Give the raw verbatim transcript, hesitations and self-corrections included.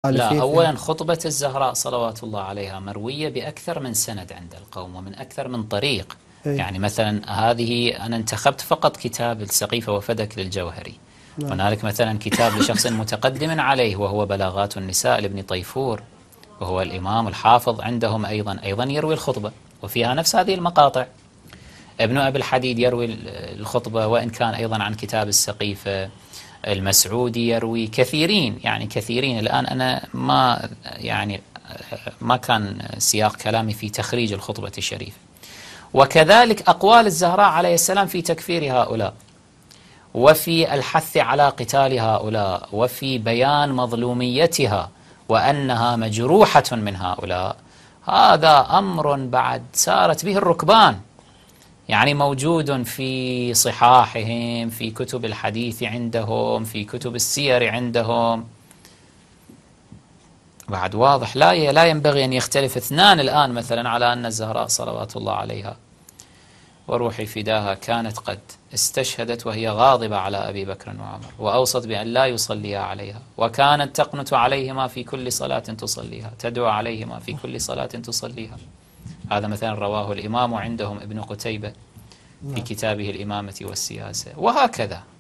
لا، فيه أولا فيه خطبة الزهراء صلوات الله عليها مروية بأكثر من سند عند القوم ومن أكثر من طريق. إيه. يعني مثلا هذه أنا انتخبت فقط كتاب السقيفة وفدك للجوهري. نعم. هنالك مثلا كتاب لشخص متقدم عليه وهو بلاغات النساء لابن طيفور، وهو الإمام الحافظ عندهم أيضا أيضا يروي الخطبة وفيها نفس هذه المقاطع. ابن أبي الحديد يروي الخطبة وإن كان أيضا عن كتاب السقيفة. المسعودي يروي، كثيرين يعني كثيرين. الآن أنا ما يعني ما كان سياق كلامي في تخريج الخطبة الشريفة. وكذلك أقوال الزهراء عليه السلام في تكفير هؤلاء، وفي الحث على قتال هؤلاء، وفي بيان مظلوميتها وأنها مجروحة من هؤلاء. هذا أمر بعد سارت به الركبان، يعني موجود في صحاحهم، في كتب الحديث عندهم، في كتب السير عندهم. بعد واضح، لا لا ينبغي أن يختلف اثنان الآن مثلا على أن الزهراء صلوات الله عليها وروحي فداها كانت قد استشهدت وهي غاضبة على أبي بكر وعمر، وأوصت بأن لا يصليا عليها، وكانت تقنت عليهما في كل صلاة تصليها، تدعو عليهما في كل صلاة تصليها. هذا مثلا رواه الإمام عندهم ابن قتيبة في نعم. كتابه الإمامة والسياسة، وهكذا.